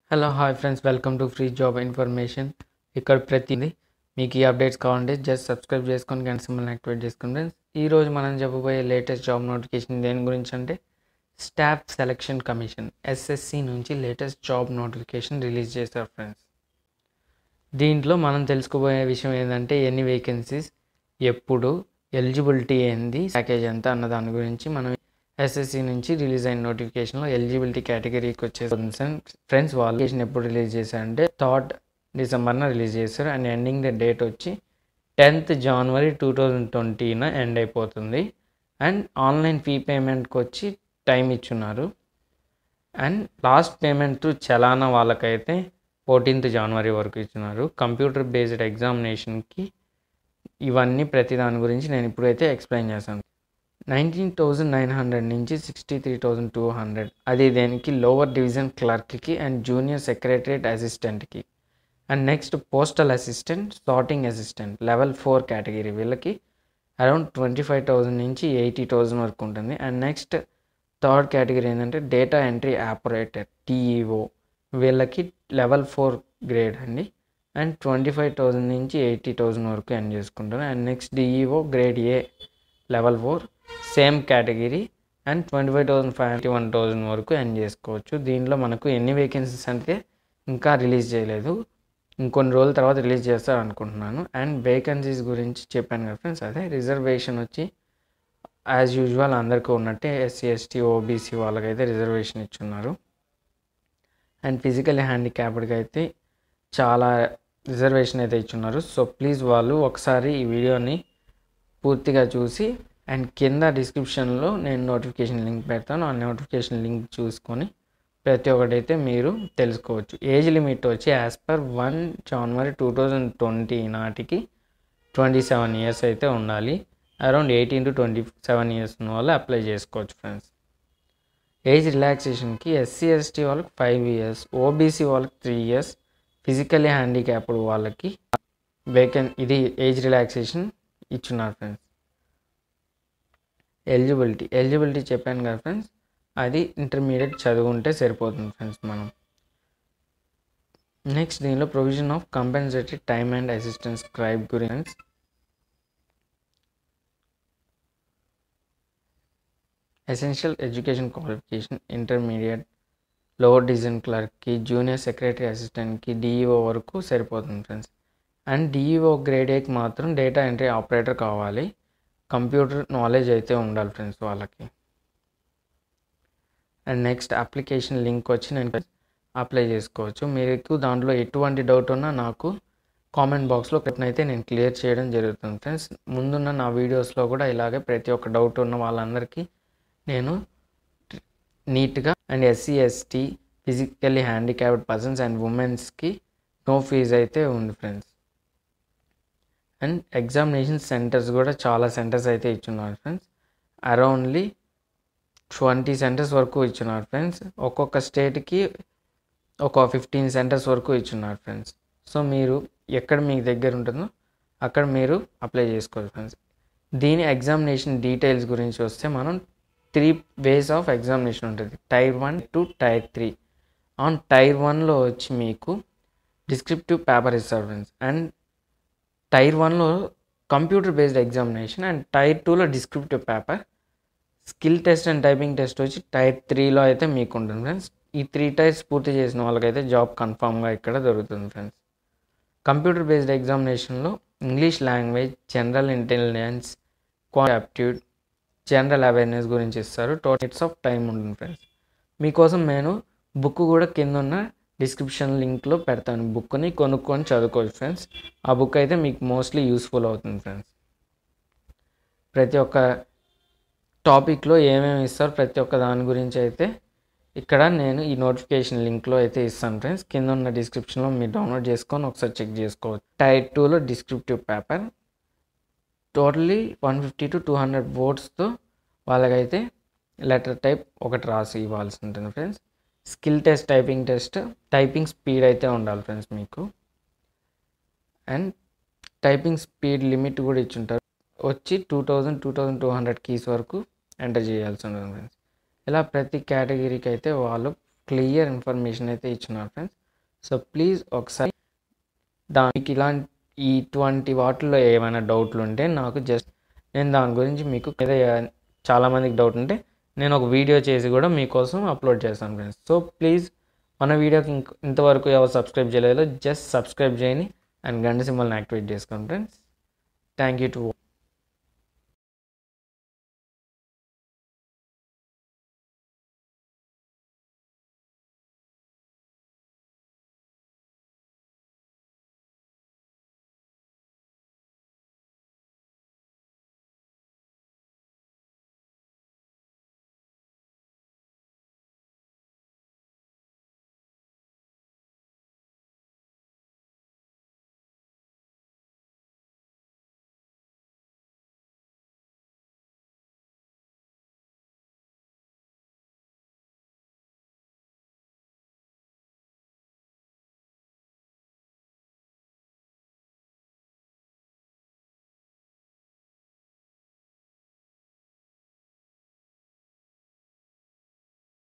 Hello hi friends, welcome to free job information. ఇక్కడ ప్రతిదీ మీకు ఈ అప్డేట్స్ కావాలంటే జస్ట్ సబ్స్క్రైబ్ చేసుకొని గంట సింబల్ని యాక్టివేట్ చేసుకోండి ఫ్రెండ్స్. ఈరోజు మనం చెప్పబోయే లేటెస్ట్ జాబ్ నోటిఫికేషన్ దేని గురించి అంటే స్టాఫ్ సెలక్షన్ కమిషన్ ఎస్ఎస్సి నుంచి లేటెస్ట్ జాబ్ నోటిఫికేషన్ రిలీజ్ చేశారు ఫ్రెండ్స్. దీంట్లో మనం తెలుసుకోబోయే విషయం ఏంటంటే ఎన్ని వేకెన్సీస్, ఎప్పుడు, ఎలిజిబిలిటీ ఏంది, ప్యాకేజ్ ఎంత అన్న దాని గురించి మనం ఎస్ఎస్సి నుంచి రిలీజ్ అయిన నోటిఫికేషన్లో ఎలిజిబిలిటీ కేటగిరీకి వచ్చేసి ఫ్రెండ్స్ వాళ్ళు ఎప్పుడు రిలీజ్ చేశారంటే 3rd డిసెంబర్న రిలీజ్ చేశారు అండ్ ఎండింగ్ ద డేట్ వచ్చి 10th జనవరి 2020న ఎండ్ అయిపోతుంది. అండ్ ఆన్లైన్ ఫీ పేమెంట్కి వచ్చి టైం ఇచ్చున్నారు. అండ్ లాస్ట్ పేమెంట్ చలానా వాళ్ళకైతే 14th జనవరి వరకు ఇచ్చున్నారు. కంప్యూటర్ బేస్డ్ ఎగ్జామినేషన్కి ఇవన్నీ ప్రతి దాని గురించి నేను ఇప్పుడైతే ఎక్స్ప్లెయిన్ చేశాను. 19,900 నుంచి 63,200 అది దేనికి లోవర్ డివిజన్ క్లర్క్కి అండ్ జూనియర్ సెక్రటరియట్ అసిస్టెంట్కి. And next postal assistant, sorting assistant level 4 category వీళ్ళకి అరౌండ్ 25,000 నుంచి 80,000 వరకు ఉంటుంది. అండ్ నెక్స్ట్ 3rd కేటగిరీ ఏంటంటే డేటా ఎంట్రీ ఆపరేటర్ DEO వీళ్ళకి లెవెల్ 4 గ్రేడ్ అండి అండ్ 25,000 నుంచి 80,000 వరకు ఎండ్ చేసుకుంటారు. And next DEO grade A level 4 same category and 25,500 వరకు ఎండ్ చేసుకోవచ్చు. దీంట్లో మనకు ఎన్ని వేకెన్సీస్ అంటే ఇంకా రిలీజ్ చేయలేదు, ఇంకొన్ని రోజుల తర్వాత రిలీజ్ చేస్తారు అనుకుంటున్నాను. అండ్ వేకెన్సీస్ గురించి చెప్పాను కదా ఫ్రెండ్స్, అదే రిజర్వేషన్ వచ్చి యాజ్ యూజువల్ అందరికీ ఉన్నట్టే SC ST OBC వాళ్ళకైతే రిజర్వేషన్ ఇచ్చున్నారు. అండ్ ఫిజికల్లీ హ్యాండిక్యాప్డ్కి అయితే చాలా రిజర్వేషన్ అయితే ఇచ్చున్నారు. సో ప్లీజ్ వాళ్ళు ఒకసారి ఈ వీడియోని పూర్తిగా చూసి అండ్ కింద డిస్క్రిప్షన్లో నేను నోటిఫికేషన్ లింక్ పెడతాను, ఆ నోటిఫికేషన్ లింక్ చూసుకొని ప్రతి ఒక్కటైతే మీరు తెలుసుకోవచ్చు. ఏజ్ లిమిట్ వచ్చి యాజ్ పర్ 1 జనవరి 2020 నాటికి 27 ఇయర్స్ అయితే ఉండాలి. అరౌండ్ 18 to 27 ఇయర్స్ ఉన్న వాళ్ళు అప్లై చేసుకోవచ్చు ఫ్రెండ్స్. ఏజ్ రిలాక్సేషన్కి SC ST వాళ్ళకి 5 ఇయర్స్, OBC వాళ్ళకి 3 ఇయర్స్, ఫిజికల్లీ హ్యాండిక్యాప్డ్ వాళ్ళకి ఇది ఏజ్ రిలాక్సేషన్ ఇచ్చున్నారు ఫ్రెండ్స్. ఎలిజిబిలిటీ చెప్పాను కదా ఫ్రెండ్స్, అది ఇంటర్మీడియట్ చదువుకుంటే సరిపోతుంది ఫ్రెండ్స్ మనం. నెక్స్ట్ దీనిలో provision of compensatory time and assistance scribe గురించి essential education qualification intermediate, lower division క్లర్క్కి, జూనియర్ సెక్రటరీ అసిస్టెంట్కి, DEO వరకు సరిపోతుంది ఫ్రెండ్స్. అండ్ DEO గ్రేడ్ Aకి మాత్రం డేటా ఎంట్రీ ఆపరేటర్ కావాలి, కంప్యూటర్ నాలెడ్జ్ అయితే ఉండాలి ఫ్రెండ్స్ వాళ్ళకి. అండ్ నెక్స్ట్ అప్లికేషన్ లింక్ వచ్చి నేను అప్లై చేసుకోవచ్చు. మీకు దాంట్లో ఎటువంటి డౌట్ ఉన్నా నాకు కామెంట్ బాక్స్లో అయితే నేను క్లియర్ చేయడం జరుగుతుంది ఫ్రెండ్స్. ముందున్న నా వీడియోస్లో కూడా ఇలాగే ప్రతి ఒక్క డౌట్ ఉన్న వాళ్ళందరికీ నేను నీట్గా and SC ST physically handicapped persons and ఉమెన్స్కి నో ఫీజ్ అయితే ఉంది ఫ్రెండ్స్. అండ్ ఎగ్జామినేషన్ సెంటర్స్ కూడా చాలా సెంటర్స్ అయితే ఇచ్చున్నారు ఫ్రెండ్స్. అరౌండ్లీ 20 సెంటర్స్ వరకు ఇచ్చున్నారు ఫ్రెండ్స్. ఒక్కొక్క స్టేట్కి ఒక 15 సెంటర్స్ వరకు ఇచ్చున్నారు ఫ్రెండ్స్. సో మీరు ఎక్కడ మీకు దగ్గర ఉంటుందో అక్కడ మీరు అప్లై చేసుకోవాలి ఫ్రెండ్స్. దీని ఎగ్జామినేషన్ డీటెయిల్స్ గురించి వస్తే మనం 3 వేస్ ఆఫ్ ఎగ్జామినేషన్ ఉంటుంది, Tier 1 to Tier 3. On Tier 1లో వచ్చి మీకు డిస్క్రిప్టివ్ పేపర్ ఇస్తారు ఫ్రెండ్స్. అండ్ Tier 1లో computer based examination and Tier 2లో descriptive paper, skill test and typing test వచ్చి Tier 3లో అయితే మీకు ఉంటుంది ఫ్రెండ్స్. ఈ 3 టైర్స్ పూర్తి చేసిన వాళ్ళకైతే జాబ్ కన్ఫామ్గా ఇక్కడ దొరుకుతుంది ఫ్రెండ్స్. కంప్యూటర్ బేస్డ్ ఎగ్జామినేషన్లో English language, general intelligence, aptitude, general awareness గురించి ఇస్తారు. టోటల్స్ ఆఫ్ టైం ఉంటుంది ఫ్రెండ్స్. మీకోసం నేను బుక్ కూడా కింద ఉన్న డిస్క్రిప్షన్ లింక్లో పెడతాను, బుక్ని కొనుక్కొని చదువుకోవచ్చు ఫ్రెండ్స్. ఆ బుక్ అయితే మీకు మోస్ట్లీ యూస్ఫుల్ అవుతుంది ఫ్రెండ్స్. ప్రతి ఒక్క టాపిక్లో ఏమేమి ఇస్తారు ప్రతి ఒక్క దాని గురించి అయితే ఇక్కడ నేను ఈ నోటిఫికేషన్ లింక్లో అయితే ఇస్తాను ఫ్రెండ్స్. కింద ఉన్న డిస్క్రిప్షన్లో మీరు డౌన్లోడ్ చేసుకొని ఒకసారి చెక్ చేసుకోవచ్చు. Tier 2లో డిస్క్రిప్టివ్ పేపర్ టోటల్లీ 150 to 200 వర్డ్స్తో వాళ్ళకైతే లెటర్ టైప్ ఒకటి రాసి ఇవ్వాల్సి ఉంటుంది friends. Skill test, typing test, typing speed అయితే ఉండాలి ఫ్రెండ్స్ మీకు. అండ్ టైపింగ్ స్పీడ్ లిమిట్ కూడా ఇచ్చుంటారు వచ్చి 2200 కీస్ వరకు ఎంటర్ చేయాల్సి ఉంటుంది ఫ్రెండ్స్. ఇలా ప్రతి కేటగిరీకి అయితే వాళ్ళు క్లియర్ ఇన్ఫర్మేషన్ అయితే ఇచ్చినారు ఫ్రెండ్స్. సో ప్లీజ్ ఒకసారి మీకు ఇటువంటి వాటిల్లో ఏమైనా డౌట్లు ఉంటే నాకు జస్ట్ నేను దాని గురించి మీకు చాలామందికి డౌట్ ఉంటే నేను ఒక వీడియో చేసి కూడా మీకోసం అప్లోడ్ చేస్తాను ఫ్రెండ్స్. సో ప్లీజ్ మన వీడియోకి ఇంతవరకు ఎవరు సబ్స్క్రైబ్ చేయలేదో జస్ట్ సబ్స్క్రైబ్ చేయని అండ్ గంట సింబల్ని యాక్టివేట్ చేసుకోండి ఫ్రెండ్స్. Thank you to